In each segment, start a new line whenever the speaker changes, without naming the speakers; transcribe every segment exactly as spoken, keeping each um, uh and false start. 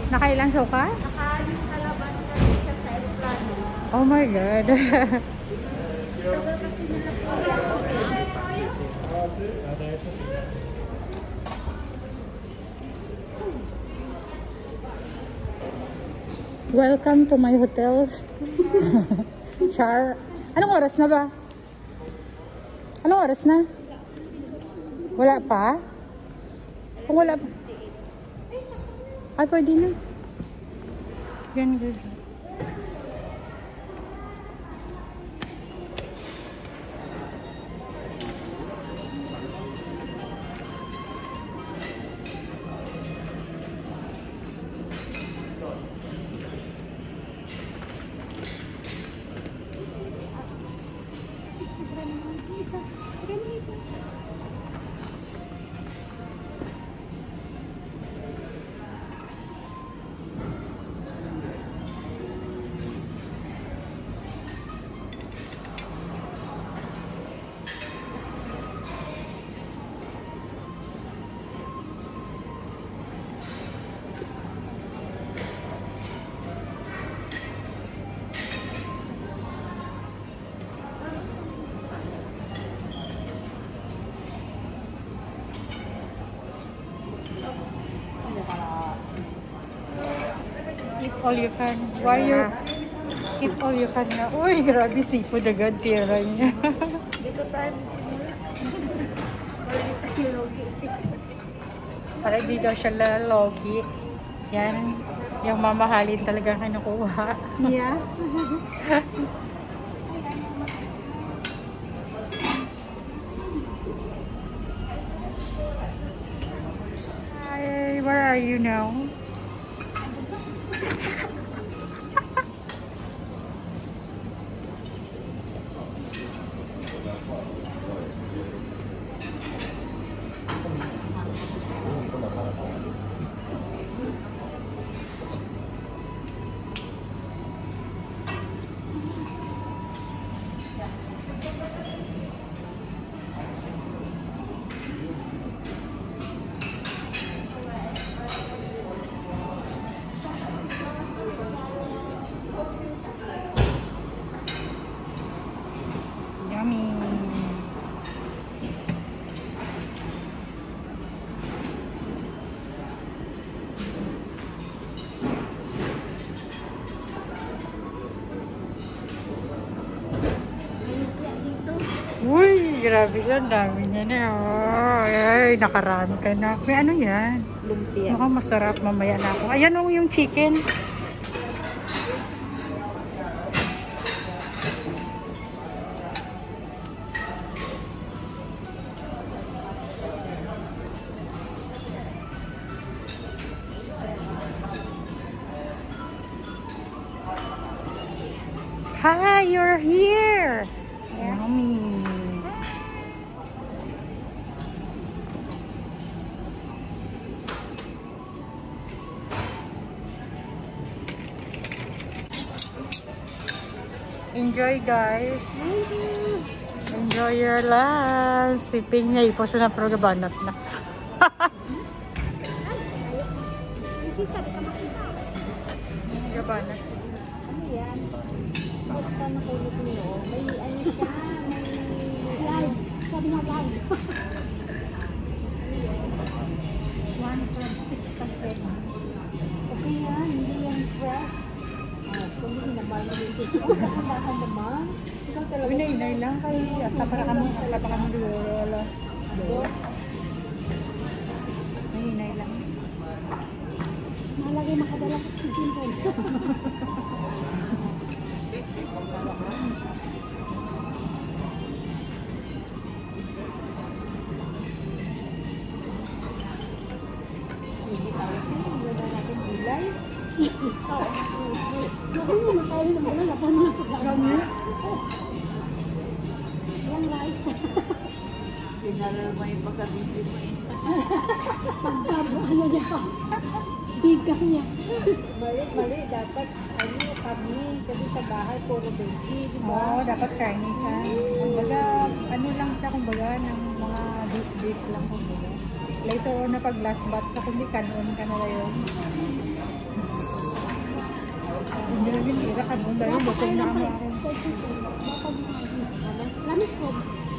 Nakailang suka?
Nakaaling kalaban na siya sa aeroplano.
Oh my God.
Tagal kasi nila po yan.
Welcome to my hotel. Char. Anong oras na ba? Anong oras na? Wala pa? Kung wala pa. Ay, pwede na. Yan, good. Eat all you can. Why you eat all you can na? Uy, grabe seafood agad. Tira niya.
Dito tayo simula.
Para di daw siya lalogi. Yan. Yung mamahalin talaga kinukuha.
Yeah.
Hi, where are you now? Yummy. Uy, grabe yan. Dami niya na. Oh, ay, nakarami ka na. May ano yan?
Lumpia.
Mukhang masarap. Mamaya na ako. Ayan o yung chicken. Hi, you're here. Yummy. Enjoy, guys. Enjoy your lunch. Siping niya ipo sa naprogabanat na.
Sisa, di ka makita.
Gabanat.
Ano yan? Bakit ka nakulot niyo? May ano siya, may live. Sabi nga live. one point six percent. Okay yan, hindi yan fresh. Oh, kung hindi naman na yung sisi. Oh, nakakahan naman. Ikaw talaga.
Inay-inay lang kayo. Asa para kami, asa pa kami duro. Alas dos. Inay lang.
Malagay makadala ko si Jinton. Hindi tayo siya. Wala natin gulay. Gawin mo na tayo ng gulay. Lapan mo.
Kami?
Yung rice.
Pinalala mo yung pagkabili mo eh.
Pagkabo, ano niya pa? Bigang niya.
Mali, mali. Dapat ano kami. Kasi sa bahay, puro veggie. Di
Oo,
ba?
dapat kainin ka. Kumbaga, ano lang siya, kumbaga, ng mga dish-dish lang, kumbaga. Later on na pag last batch ka, kundi kanon ka na yun. Hindi na ginira ka nung dahil busog na kami.
Lamig po.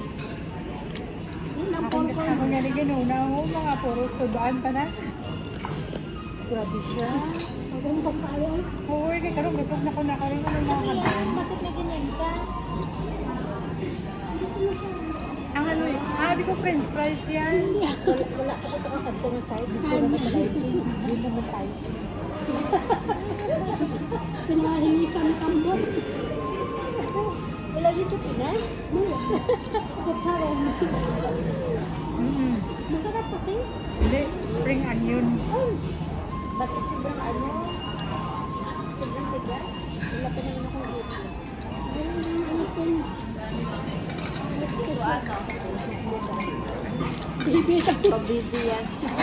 Ako ako nga ni ginuna mo, mga puro tudaan pa na.
Grabe siya.
Huwag kang kaya.
Oo, kaya karong busog na ko na karong ano mga kantaan.
Bakit na ganyan ka?
Ang ano eh, ah, di ko french fries yan.
Wala, wala ka ito kakadto ng side. Dito na ka tayo. Hindi naman tayo.
Pinahilisan ng tambot.
Wala yun sa Pinas?
Pagkaroon.
Mm.
Masarap kasi.
Hindi, spring onion.
Bakit sobrang ano? Sobrang tigas? Wala pa naman akong dito. Ito ano?
Baby.
Pabibi yan.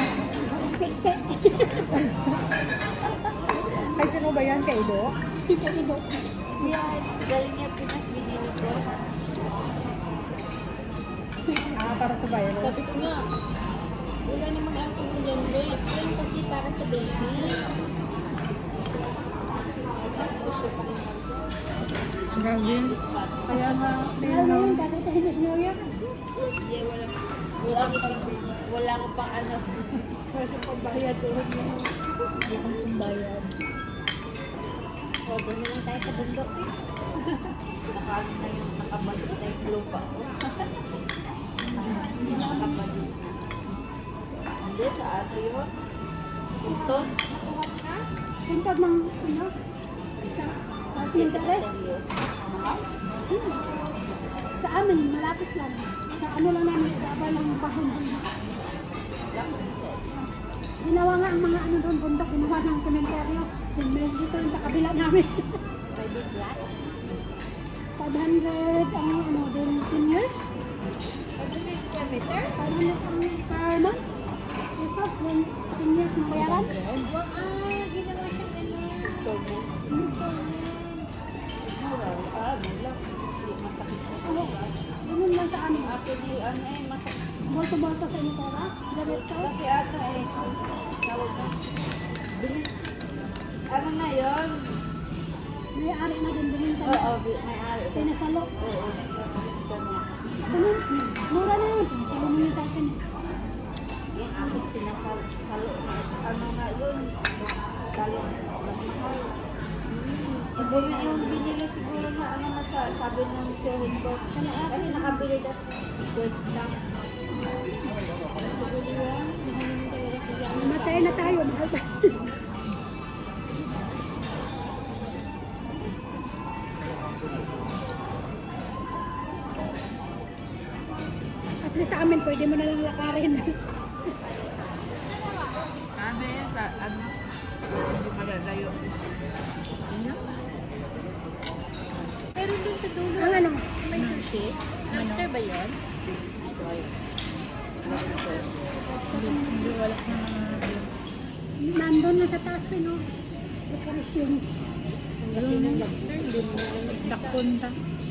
Ay, sino ba yan? Kaido?
Kaido.
Yan. Galing niya Pinas, binili ko.
Ah, para sa virus.
Sabi ko nga, wala namang alcohol yan, babe. Yan kasi para sa baby.
Gawin. Kaya nga,
Ano yun? Dati sa Hilisnoria.
Hindi, wala. Wala ko pang, wala ko pang ano. Wala ko pang bayad doon. Hindi ko pang bayad. O, doon na lang tayo sa bundok eh. Nakaano na yung nakabalik na yung lupa ko. Hindi nakabalik. Hindi, sa ano yun? Ito?
Sintag ng ano? Sa Sintere. Hmm. Sa amin, malapit lang. Sa ano lang namin, baba lang ang bahon. Ginawa nga ang mga ano doon, bundok, ginawa ng cementerio. Then may dito rin sa kabila namin.
Private lot?
five hundred ang ano, then ten years.
Ano na yung square meter?
five hundred ang per month. Ito, then ten years na bayaran.
Wow, ah, ginawa siyang ano. Installment. Installment. Wow, ah, malak. Masakit sa
Ano, ganun lang sa amin.
Actually, ano eh, masakit.
Bolto-bolto sa inyo, Tara. Diretso.
Kasi ano eh, tawag na. Bili. Ano na yun?
May ari na din din
Oo, oh, oh, may ari.
Pinasalo.
Oo,
Ganun, mura na yun. Pinasalo mo yung tayo niya.
yung aking sinasalo na. Ano nga yun? Talo. Mahal. Iba na yung binili siguro na ano na sa sabi ng sharing ko. Kasi nakabili na good lang. Siguro yun.
Matay na tayo. Mahal pa. At least sa amin, pwede mo na lang lakarin.
Sabi sa ano? Hindi malalayo. Pero dun sa dulo,
Ang ano?
may sushi. Lobster ba yun?
Hindi, wala na.
Nandun na sa taas ko, no? Decoration.
Ang laki ng lobster. Hindi mo na
Dakunta.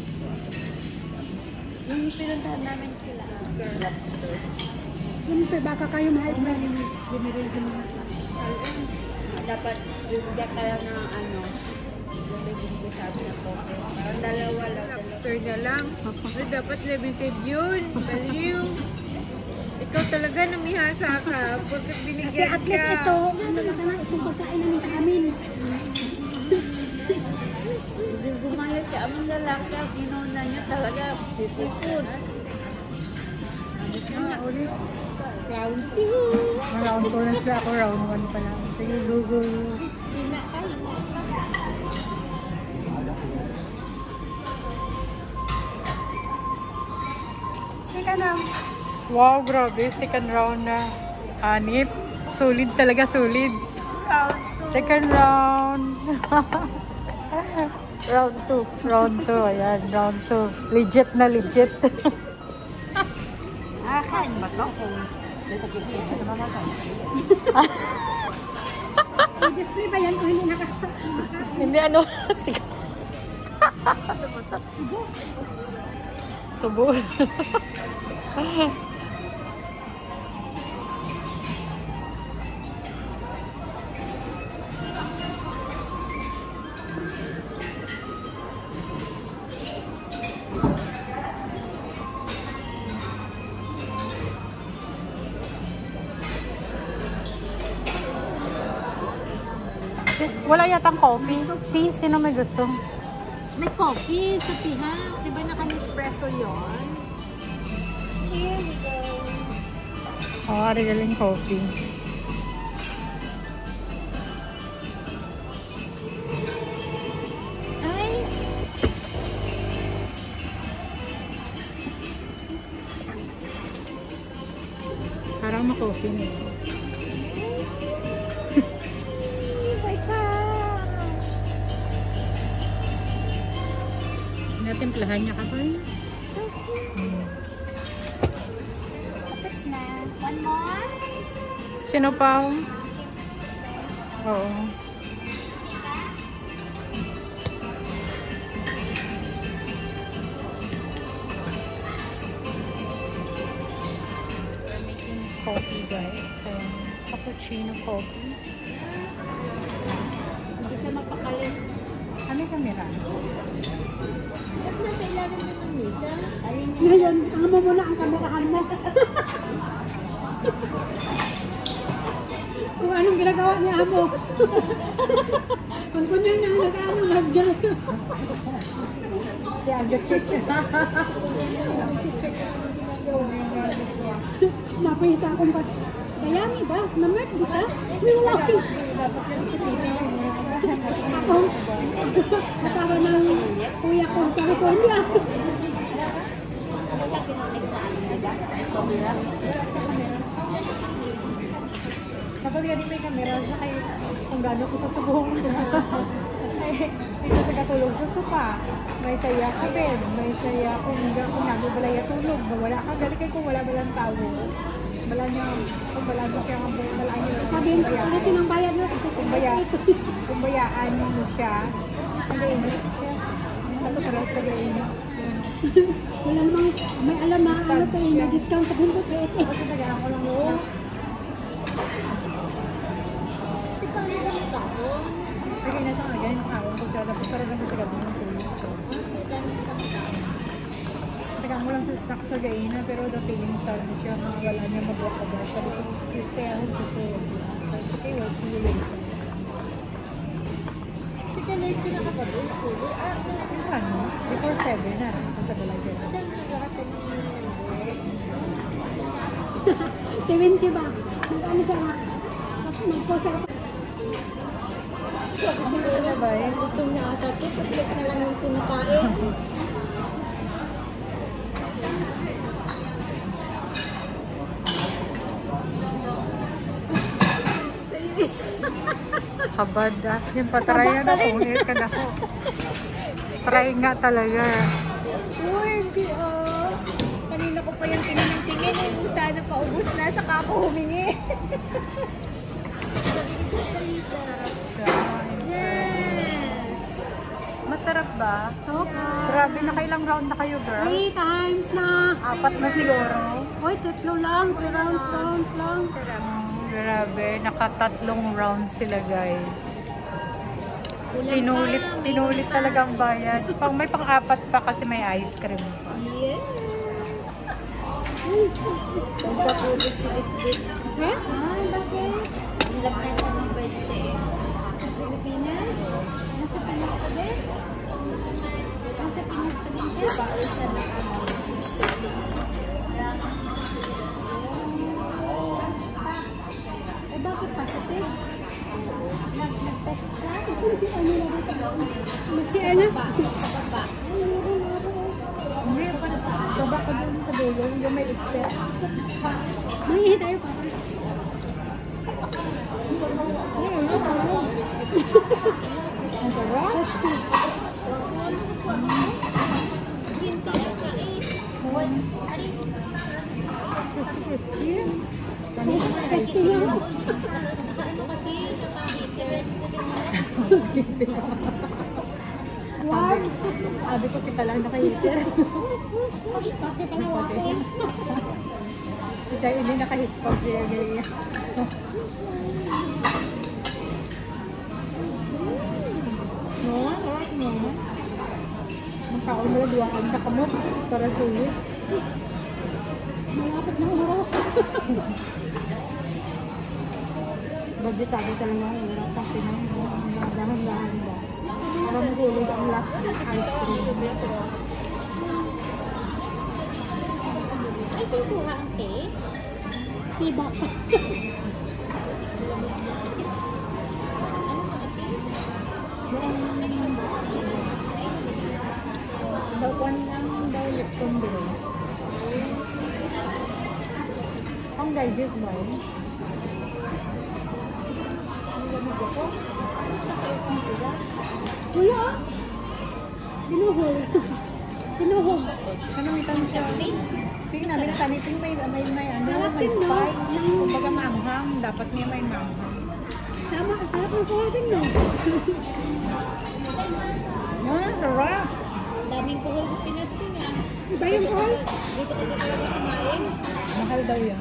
yung pinuntahan namin sila. Lobster.
Siyempre, baka kayo mahal na rin.
Generation na.
Dapat bibigyan kaya ng ano. Yung may bibigyan sabi na koke. Parang dalawa lang.
Lobster na lang. Ay, dapat limited yun. Baliw. Ikaw talaga namihasa ka. Porkat binigyan
Kasi at least
ka.
ito, ano na sana, itong pagkain namin sa amin.
Hindi gumayot ka. Amang lalaki ang inuna niya talaga. Seafood.
Ah, ulit.
Round two.
Round two na sila ako. Round one pa lang. Sige, go, go.
Hina ka, hina ka.
Sika na.
Wow, grabe. Second round na. Anip. Solid talaga, solid.
Round two.
Second round. Round two. Round two. Ayan, round two. Legit na legit.
Ah, kain ba to? Sakit niya. Ito naman tayo.
I-display ba yan o hindi naka...
Hindi ano. Sige. Tubo. Si wala yatang coffee. Si, sino may gusto?
May coffee sa piha. Diba naka-espresso yun? Here we go.
Oh, regaling coffee.
Ay!
Parang ma-coffee nito.
Wake up!
Natimplahan niya ka pa rin. Hmm.
Tapos na. One more?
Sino pa? Oo. We're making coffee, guys. Um, cappuccino coffee.
Hindi ka mapakalit.
Ano yung camera?
Ba't nasa ilalim na ng mesa? Ayun yung...
Ngayon, ang mo muna ang kamerahan mo. Kung anong ginagawa ni Amo. Kung kunya niya nag-ano, nag-gano'n.
Si Aga Chick.
Napayisa akong pa. Dayami ba? Namat, di ba? May lalaki. Ako, kasama ng kuya ko. Sabi ko, hindi ako.
Kapag ganun may camera, siya kayo kung gano'n ko sa subong. Dito sa katulog sa sofa. May saya ka din. May saya kung kung nabubalaya tulog. Wala ka. Galikay kung wala balang tao. Bala niya, kung bala niya siya, bala niya.
Sabihin ko, ulit yung bayad mo kasi
Kung baya, kung bayaan mo siya, nag-iinit siya. Ano paras nag-iinit.
wala namang may alam na ano to, may discount sa bundok. Eh, eh.
Kasi tagaan ko lang mo. Lagi na sa mga ganyan, nakawang ko siya. Tapos parang ganun sa gabi ng tulog ko. Tagaan mo lang sa snack sa gaina, pero the feeling sad siya. Wala niya mag-walk ka ba siya. You stay at home to say, it's okay, we'll see you later.
Sige, like pinakatabi. Ah,
Yung ano, before seven na, sa balagyan.
saan nagkakatabi
seventy ba? Mag-ano siya nga? Mag-post ako.
Gusto mo na ba eh?
Gutom na ata ito. Paglik na lang yung pinakain.
Habad ah. Yan pa, try yan ako. Ngayon ka na ako. Try nga talaga.
Uy, hindi oh. Kanina ko pa yung tingin-tingin. Yung sana paubos na, saka ako humingi.
Masarap ba?
So,
Grabe, nakailang round na kayo, girl?
three times na.
Apat na siguro.
Oy, tatlo lang. Three rounds, rounds lang.
Grabe, nakatatlong round sila, guys. Sinulit, sinulit talaga ang bayad. Pang may pang-apat pa kasi may ice cream pa.
Yeah. Pagkakulit si Litbit.
Eh?
Ay, bakit? Ang lapit na ng birthday. Sa Pilipinas? Nasa Pinas ka din? Nasa Pinas ka din siya? Bawal sa eh, bakit positive? Nag- Nag-test siya?
Kasi si ano lang sa Si ano?
Sa baba.
Hindi, baba ko dun sa dulo, yung may expert.
Mangihi tayo pa.
Ang sarap. Crispy, crispy.
Crispy nga.
Wow! Sabi ko, kita lang naka-heater.
Bakit pala water?
Si Sir, hindi naka-hit pag siya ganyan. No, harap no. Magkaon mo lang duwaan ka kamot para sulit.
Malapit na oras.
Budgetado talaga ang oras sa Pinay.
Dahan-dahan ba? Para mahulog ang last week ice cream.
Ay, kukuha ang cake?
Tiba.
Ano mga cake?
Daw kwan lang daw lipton doon. Ang digest ba yun? Kuya, dinuhol. Dinuhol.
Anong itan siya? Sige na, binatanitin may, may, may, ano,
Sarap
may
din, no?
spice. Kumbaga maanghang, dapat niya may maanghang.
Sama, sarap ng kuha din, no?
Ah, sarap.
Daming kuhol sa Pinas din ah.
Iba yung kuha?
Dito ka ba talaga kumain?
Mahal daw yan.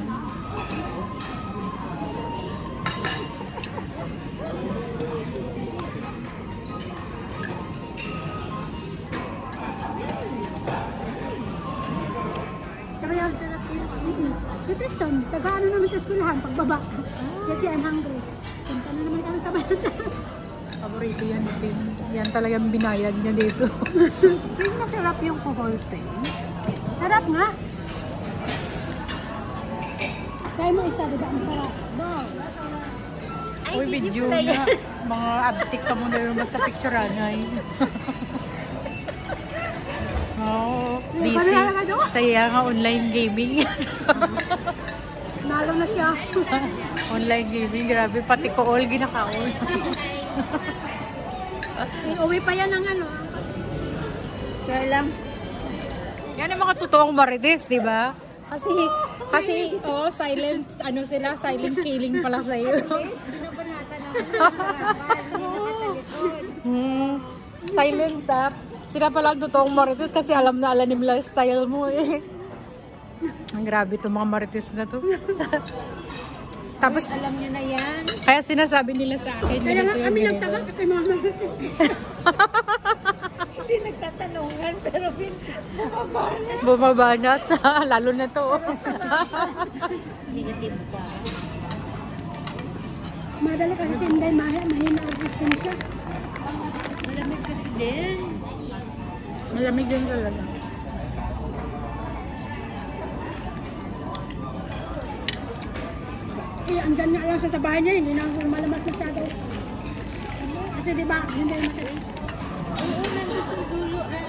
Tsaka yung sarap yun. Si Tristan, taga-ano naman sa eskwelahan, pagbaba. Kasi I'm hungry. Punta na naman kami sa bayan.
Paborito yan ni Pin. Yan talagang binayad niya dito.
Pero masarap yung kuhol, Pin. Sarap nga. Kaya mo isa, diba? Ang sarap.
No. Ay,
Uy,
hindi
video
pala
na.
yan.
Mga abtik ka muna yung basta picturean ay. Oo, busy.
Ano nga daw?
Saya nga online gaming.
Nalo na siya.
Online gaming, grabe. Pati ko all ginakaon.
Uwi pa yan ng ano.
Try lang.
Yan ang mga totoong marites, di ba? Kasi, kasi, oh, silent, ano sila, silent killing pala sa'yo.
Yes, binabanata naman ng harapan. Hindi naman sa likod.
Hmm, silent tap. Sila pala ang totoong marites kasi alam na alam nila style mo eh. Ang grabe itong mga marites na to. Tapos,
Alam niyo na yan.
kaya sinasabi nila sa akin,
Kaya nga
ganito yung
kami
ganito.
nagtaga kasi mga
Hindi nagtatanungan, pero bin- bumaba na.
Bumabanat, lalo na to.
Negative ka.
madali kasi si Inday mahina, mahina ang resistensya.
Malamig kasi din.
Malamig yun talaga.
Eh, andyan nga lang siya sa bahay niya, hindi na ako malamat masyado. Kasi di ba, hindi matagal.
Oo, nandun sa dulo. ah.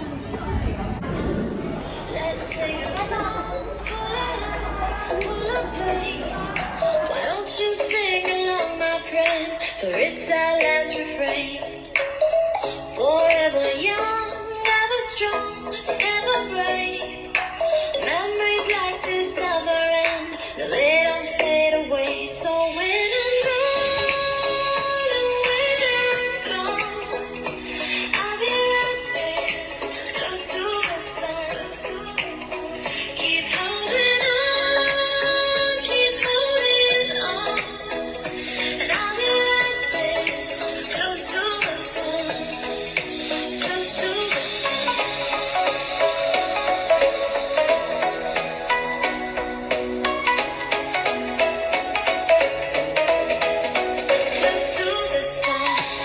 Let's sing a song full of, full of pain. Why don't you sing along, my friend? For it's our last refrain. Forever young, ever strong, ever brave. Memories like this never end. No, they don't fade away. So when I'm gone, and when I'm gone, I'll be right there, close to the sun. Keep holding on, keep holding on, and I'll be right there, close to the sun, close to the sun. Close to the sun.